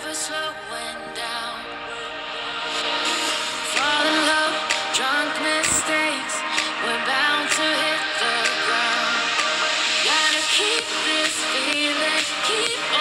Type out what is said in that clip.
never slowing down. Fall in love, drunk mistakes, we're bound to hit the ground. Gotta keep this feeling, keep